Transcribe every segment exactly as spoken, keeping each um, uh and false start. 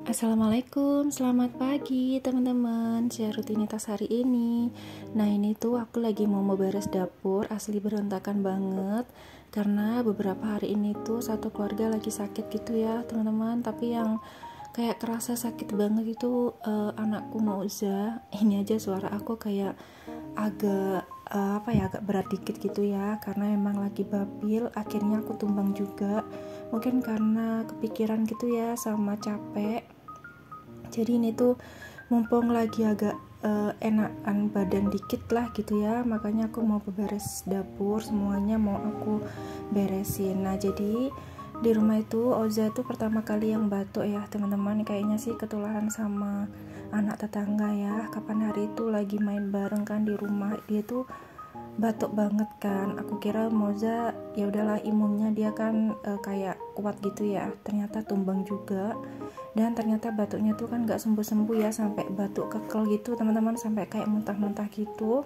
Assalamualaikum, selamat pagi teman-teman. Share rutinitas hari ini. Nah, ini tuh aku lagi mau beres dapur, asli berantakan banget karena beberapa hari ini tuh satu keluarga lagi sakit gitu ya teman-teman. Tapi yang kayak kerasa sakit banget itu uh, anakku Mauza. Ini aja suara aku kayak agak uh, apa ya agak berat dikit gitu ya, karena emang lagi babil. Akhirnya aku tumbang juga, mungkin karena kepikiran gitu ya sama capek. Jadi ini tuh mumpung lagi agak uh, enakan badan dikit lah gitu ya, makanya aku mau beberes dapur, semuanya mau aku beresin. Nah, jadi di rumah itu Oza tuh pertama kali yang batuk ya teman-teman. Kayaknya sih ketularan sama anak tetangga ya. Kapan hari itu lagi main bareng kan di rumah, dia tuh batuk banget kan. Aku kira Moza ya udahlah imunnya dia kan e, kayak kuat gitu ya. Ternyata tumbang juga. Dan ternyata batuknya tuh kan gak sembuh-sembuh ya, sampai batuk kekel gitu teman-teman, sampai kayak muntah-muntah gitu.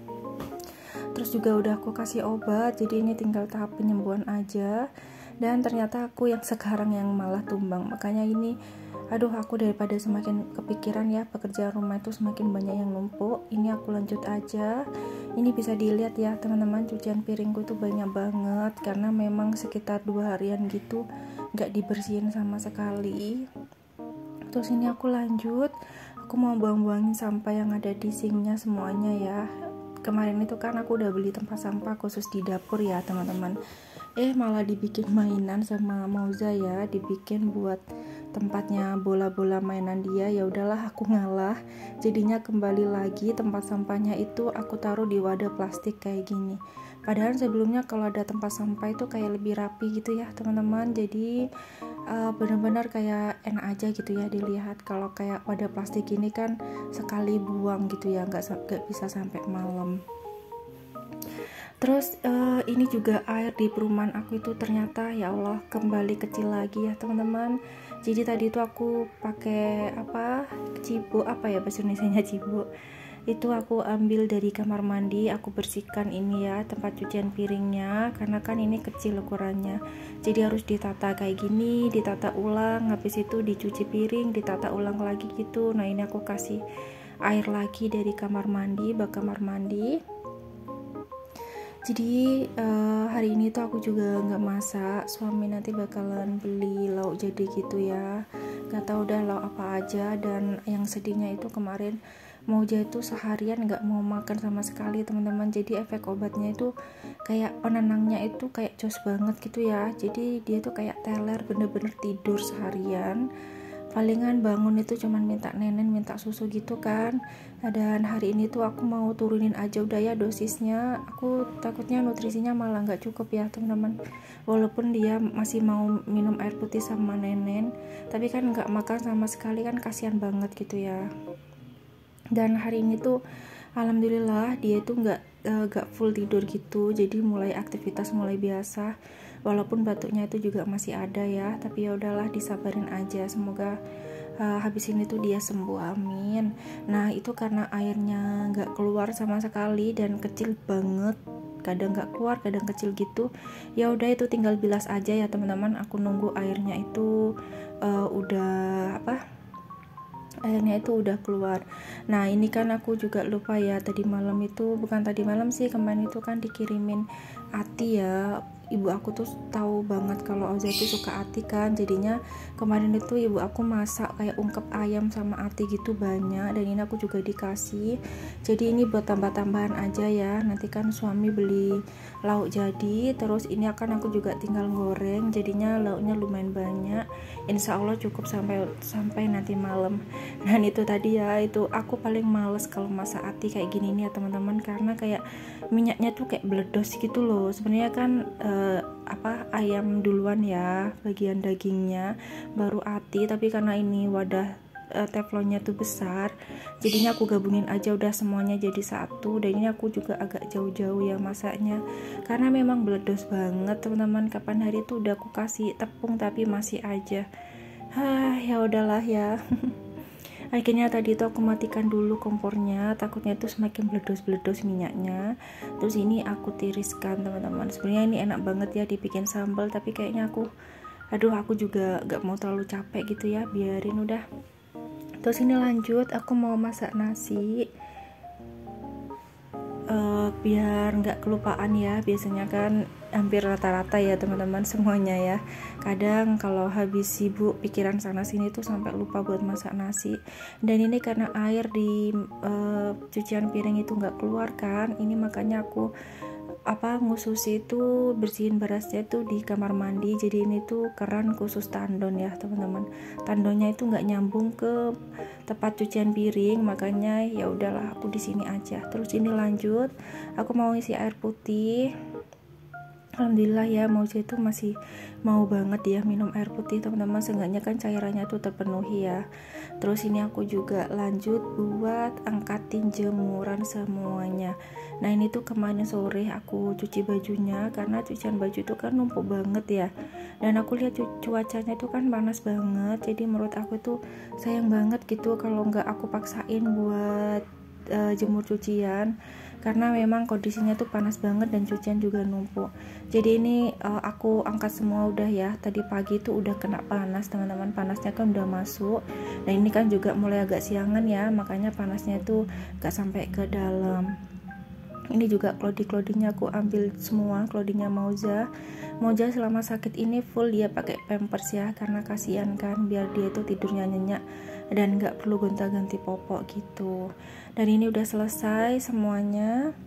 Terus juga udah aku kasih obat, jadi ini tinggal tahap penyembuhan aja. Dan ternyata aku yang sekarang yang malah tumbang. Makanya ini aduh, aku daripada semakin kepikiran ya, pekerjaan rumah itu semakin banyak yang numpuk, ini aku lanjut aja. Ini bisa dilihat ya teman-teman, cucian piringku tuh banyak banget karena memang sekitar dua harian gitu gak dibersihin sama sekali. Terus ini aku lanjut, aku mau buang-buangin sampah yang ada di sinknya semuanya ya. Kemarin itu kan aku udah beli tempat sampah khusus di dapur ya teman-teman. Eh malah dibikin mainan sama Mauza ya, dibikin buat tempatnya bola-bola mainan dia. Ya udahlah, aku ngalah. Jadinya kembali lagi tempat sampahnya itu aku taruh di wadah plastik kayak gini. Padahal sebelumnya kalau ada tempat sampah itu kayak lebih rapi gitu ya teman-teman. Jadi uh, benar-benar kayak enak aja gitu ya dilihat. Kalau kayak wadah plastik ini kan sekali buang gitu ya, nggak nggak bisa sampai malam. Terus uh, ini juga air di perumahan aku itu ternyata ya Allah kembali kecil lagi ya teman-teman. Jadi tadi itu aku pakai apa cibo, apa ya bahasa Indonesianya cibo, itu aku ambil dari kamar mandi, aku bersihkan ini ya tempat cucian piringnya, karena kan ini kecil ukurannya, jadi harus ditata kayak gini, ditata ulang, habis itu dicuci piring, ditata ulang lagi gitu. Nah, ini aku kasih air lagi dari kamar mandi, bak kamar mandi. Jadi uh, hari ini tuh aku juga nggak masak, suami nanti bakalan beli lauk jadi gitu ya, nggak tahu udah lauk apa aja. Dan yang sedihnya itu kemarin Mauja itu seharian nggak mau makan sama sekali teman-teman. Jadi efek obatnya itu kayak penenangnya itu kayak jos banget gitu ya. Jadi dia tuh kayak teler, bener-bener tidur seharian. Palingan bangun itu cuman minta nenen, minta susu gitu kan. Dan hari ini tuh aku mau turunin aja udah ya dosisnya. Aku takutnya nutrisinya malah nggak cukup ya teman-teman. Walaupun dia masih mau minum air putih sama nenen, tapi kan nggak makan sama sekali kan, kasihan banget gitu ya. Dan hari ini tuh alhamdulillah dia tuh nggak nggak uh, full tidur gitu. Jadi mulai aktivitas mulai biasa. Walaupun batuknya itu juga masih ada ya, tapi ya udahlah disabarin aja. Semoga uh, habis ini tuh dia sembuh, amin. Nah, itu karena airnya nggak keluar sama sekali dan kecil banget, kadang nggak keluar kadang kecil gitu. Ya udah, itu tinggal bilas aja ya teman-teman. Aku nunggu airnya itu uh, udah apa airnya itu udah keluar. Nah, ini kan aku juga lupa ya, tadi malam itu, bukan tadi malam sih, kemarin itu kan dikirimin ati ya. Ibu aku tuh tahu banget kalau Oza itu suka ati kan, jadinya kemarin itu ibu aku masak kayak ungkep ayam sama ati gitu banyak, dan ini aku juga dikasih. Jadi ini buat tambah-tambahan aja ya, nanti kan suami beli lauk jadi, terus ini akan aku juga tinggal goreng, jadinya lauknya lumayan banyak. Insya Allah cukup sampai sampai nanti malam. Dan itu tadi ya, itu aku paling males kalau masak ati kayak gini nih ya teman-teman, karena kayak minyaknya tuh kayak beledos gitu loh. Sebenarnya kan eh, apa ayam duluan ya bagian dagingnya, baru ati, tapi karena ini wadah eh, teflonnya tuh besar, jadinya aku gabungin aja udah semuanya jadi satu. Dan ini aku juga agak jauh-jauh ya masaknya, karena memang beledos banget teman-teman. Kapan hari tuh udah aku kasih tepung tapi masih aja. Hah, ya udahlah ya. Akhirnya tadi tuh aku matikan dulu kompornya, takutnya itu semakin beledos-beledos minyaknya. Terus ini aku tiriskan teman-teman. Sebenarnya ini enak banget ya dibikin sambal, tapi kayaknya aku aduh aku juga gak mau terlalu capek gitu ya, biarin udah. Terus ini lanjut, aku mau masak nasi uh, biar nggak kelupaan ya. Biasanya kan hampir rata-rata ya teman-teman semuanya ya, kadang kalau habis sibuk pikiran sana sini tuh sampai lupa buat masak nasi. Dan ini karena air di uh, cucian piring itu nggak keluar kan, ini makanya aku apa ngusus itu bersihin berasnya tuh di kamar mandi. Jadi ini tuh keran khusus tandon ya teman-teman, tandonnya itu nggak nyambung ke tempat cucian piring, makanya ya udahlah aku di sini aja. Terus ini lanjut, aku mau isi air putih. Alhamdulillah ya, Mauza itu masih mau banget ya minum air putih teman-teman, seenggaknya kan cairannya tuh terpenuhi ya. Terus ini aku juga lanjut buat angkatin jemuran semuanya. Nah ini tuh kemarin sore aku cuci bajunya, karena cucian baju itu kan numpuk banget ya, dan aku lihat cu cuacanya itu kan panas banget. Jadi menurut aku tuh sayang banget gitu kalau nggak aku paksain buat uh, jemur cucian, karena memang kondisinya tuh panas banget dan cucian juga numpuk. Jadi ini uh, aku angkat semua udah ya, tadi pagi tuh udah kena panas teman-teman, panasnya kan udah masuk. Nah ini kan juga mulai agak siangan ya, makanya panasnya tuh gak sampai ke dalam. Ini juga clothing-clothingnya aku ambil semua, clothingnya Mauza. Mauza selama sakit ini full dia pakai pampers ya, karena kasihan kan biar dia tuh tidurnya nyenyak dan nggak perlu gonta-ganti popok gitu. Dan ini udah selesai semuanya.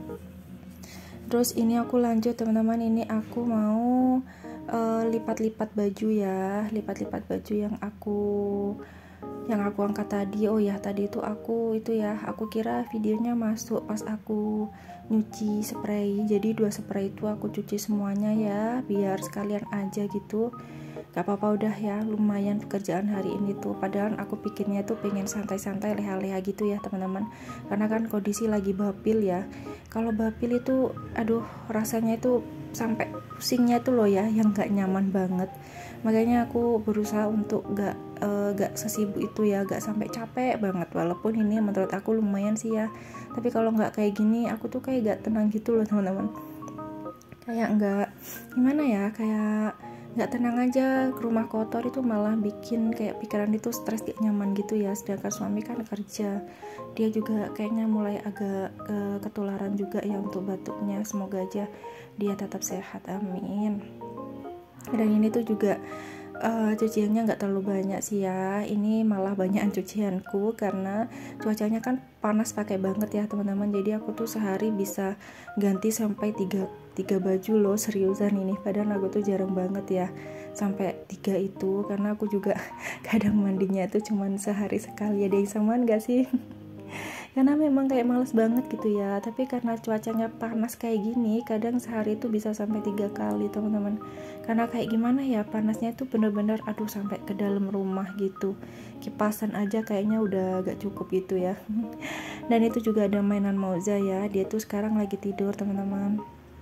Terus ini aku lanjut teman-teman, ini aku mau uh, lipat-lipat baju ya, lipat-lipat baju yang aku yang aku angkat tadi. Oh ya tadi itu aku itu ya, aku kira videonya masuk pas aku nyuci spray. Jadi dua spray itu aku cuci semuanya ya, biar sekalian aja gitu. Gak apa-apa udah ya, lumayan pekerjaan hari ini tuh. Padahal aku pikirnya tuh pengen santai-santai leha-leha gitu ya teman-teman, karena kan kondisi lagi bapil ya. Kalau bapil itu aduh rasanya itu sampai pusingnya tuh loh ya, yang gak nyaman banget. Makanya aku berusaha untuk gak uh, gak sesibuk itu ya, gak sampai capek banget. Walaupun ini menurut aku lumayan sih ya, tapi kalau nggak kayak gini aku tuh kayak gak tenang gitu loh teman-teman. Kayak nggak gimana ya, kayak nggak tenang aja. Ke rumah kotor itu malah bikin kayak pikiran itu stres, gak nyaman gitu ya. Sedangkan suami kan kerja, dia juga kayaknya mulai agak uh, ketularan juga ya untuk batuknya. Semoga aja dia tetap sehat, amin. Dan ini tuh juga uh, cuciannya nggak terlalu banyak sih ya, ini malah banyakan cucianku karena cuacanya kan panas pakai banget ya teman-teman. Jadi aku tuh sehari bisa ganti sampai tiga tiga baju loh, seriusan ini. Padahal aku tuh jarang banget ya sampai tiga itu, karena aku juga kadang mandinya tuh cuman sehari sekali. Ada yang samaan gak sih? Karena memang kayak males banget gitu ya, tapi karena cuacanya panas kayak gini kadang sehari itu bisa sampai tiga kali teman-teman. Karena kayak gimana ya, panasnya itu bener-bener aduh sampai ke dalam rumah gitu, kipasan aja kayaknya udah gak cukup gitu ya. Dan itu juga ada mainan Mauza ya, dia tuh sekarang lagi tidur teman-teman.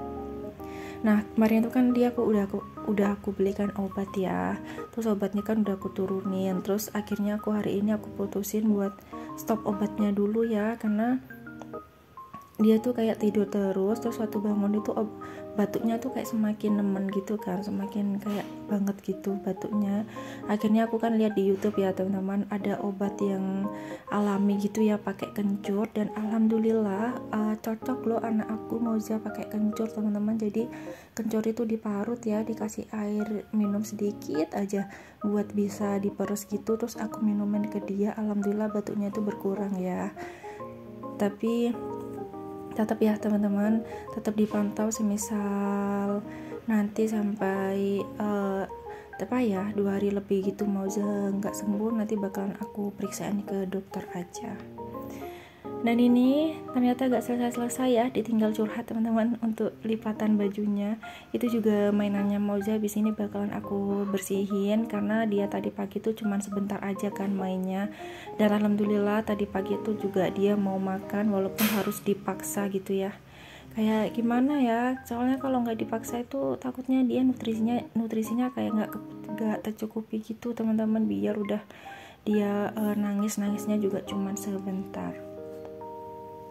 Nah kemarin itu kan dia aku udah aku udah aku belikan obat ya, terus obatnya kan udah aku turunin. Terus akhirnya aku hari ini aku putusin buat stop obatnya dulu ya, karena dia tuh kayak tidur terus, terus waktu bangun itu ob- batuknya tuh kayak semakin nemen gitu kan, semakin kayak banget gitu batuknya. Akhirnya aku kan lihat di YouTube ya teman-teman, ada obat yang alami gitu ya pakai kencur, dan alhamdulillah uh, cocok loh anak aku Mauza pakai kencur teman-teman. Jadi kencur itu diparut ya, dikasih air minum sedikit aja buat bisa diperes gitu, terus aku minumin ke dia. Alhamdulillah batuknya itu berkurang ya. Tapi tetap ya teman-teman, tetap dipantau, semisal nanti sampai uh, apa ya dua hari lebih gitu Mauza nggak sembuh, nanti bakalan aku periksain ke dokter aja. Dan ini ternyata gak selesai-selesai ya, ditinggal curhat teman-teman untuk lipatan bajunya. Itu juga mainannya Mauza, abis ini bakalan aku bersihin karena dia tadi pagi tuh cuman sebentar aja kan mainnya. Dan alhamdulillah tadi pagi tuh juga dia mau makan walaupun harus dipaksa gitu ya. Kayak gimana ya, soalnya kalau nggak dipaksa itu takutnya dia nutrisinya nutrisinya kayak nggak nggak tercukupi gitu teman-teman. Biar udah dia uh, nangis nangisnya juga cuman sebentar.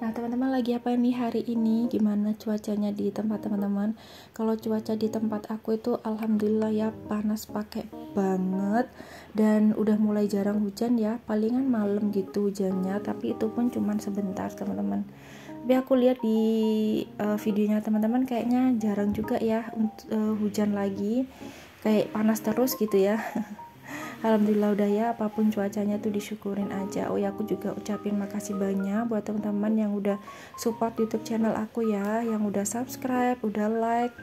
Nah teman-teman lagi apa nih hari ini? Gimana cuacanya di tempat teman-teman? Kalau cuaca di tempat aku itu alhamdulillah ya panas pakai banget, dan udah mulai jarang hujan ya, palingan malam gitu hujannya, tapi itu pun cuman sebentar teman-teman. Tapi aku lihat di uh, videonya teman-teman kayaknya jarang juga ya untuk uh, hujan lagi, kayak panas terus gitu ya. Alhamdulillah udah ya, apapun cuacanya tuh disyukurin aja. Oh ya, aku juga ucapin makasih banyak buat teman-teman yang udah support YouTube channel aku ya, yang udah subscribe, udah like.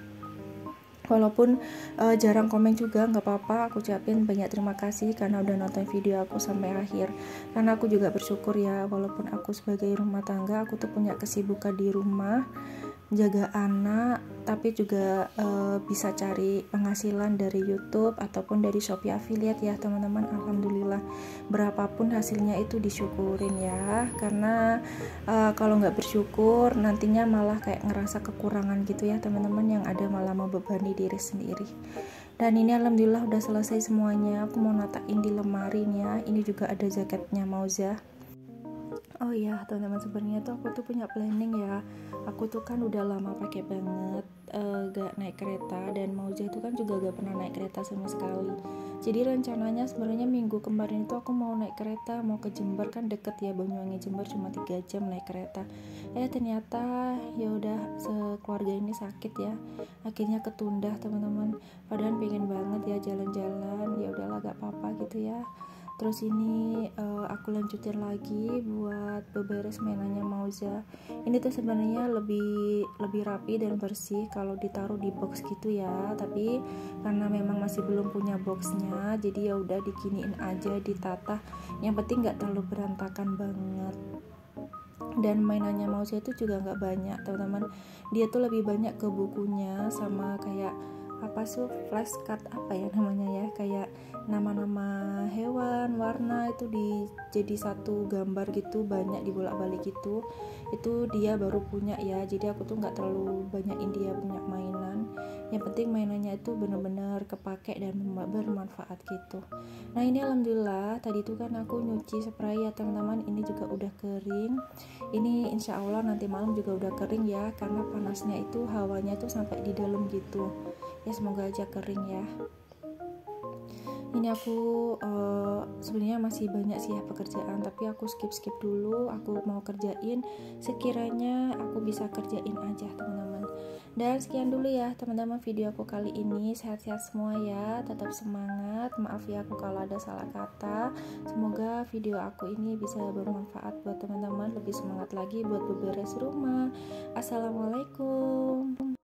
Walaupun uh, jarang komen juga nggak apa-apa, aku ucapin banyak terima kasih karena udah nonton video aku sampai akhir. Karena aku juga bersyukur ya, walaupun aku sebagai rumah tangga, aku tuh punya kesibukan di rumah, jaga anak, tapi juga uh, bisa cari penghasilan dari YouTube ataupun dari Shopee affiliate ya teman-teman. Alhamdulillah, berapapun hasilnya itu disyukurin ya, karena uh, kalau nggak bersyukur nantinya malah kayak ngerasa kekurangan gitu ya teman-teman, yang ada malah membebani diri sendiri. Dan ini alhamdulillah udah selesai semuanya. Aku mau natain di lemari nih ya. Ini juga ada jaketnya Mauza. Oh iya teman-teman, sebenarnya tuh aku tuh punya planning ya. Aku tuh kan udah lama pakai banget uh, gak naik kereta, dan Mauza itu kan juga gak pernah naik kereta sama sekali. Jadi rencananya sebenarnya minggu kemarin itu aku mau naik kereta, mau ke Jember, kan deket ya, Banyuwangi Jember cuma tiga jam naik kereta. Eh ternyata ya udah sekeluarga ini sakit ya, akhirnya ketunda teman-teman. Padahal pengen banget ya jalan-jalan, ya udahlah gak apa-apa gitu ya. Terus ini uh, aku lanjutin lagi buat beberes mainannya Mauza. Ini tuh sebenarnya lebih lebih rapi dan bersih kalau ditaruh di box gitu ya. Tapi karena memang masih belum punya boxnya, jadi ya udah diginiin aja, ditata. Yang penting nggak terlalu berantakan banget. Dan mainannya Mauza itu juga nggak banyak teman-teman. Dia tuh lebih banyak ke bukunya sama kayak apa sih, flashcard apa ya namanya ya, kayak nama-nama hewan, warna itu di jadi satu gambar gitu, banyak dibolak-balik gitu. Itu dia baru punya ya, jadi aku tuh nggak terlalu banyakin dia punya mainan. Yang penting mainannya itu bener-bener kepake dan bermanfaat gitu. Nah ini alhamdulillah tadi tuh kan aku nyuci spray ya teman-teman, ini juga udah kering. Ini insya Allah nanti malam juga udah kering ya, karena panasnya itu hawanya tuh sampai di dalam gitu ya, semoga aja kering ya. Ini aku uh, sebenarnya masih banyak sih ya pekerjaan, tapi aku skip skip dulu. Aku mau kerjain sekiranya aku bisa kerjain aja teman-teman. Dan sekian dulu ya teman-teman video aku kali ini. Sehat-sehat semua ya, tetap semangat. Maaf ya aku kalau ada salah kata. Semoga video aku ini bisa bermanfaat buat teman-teman, lebih semangat lagi buat beberes rumah. Assalamualaikum.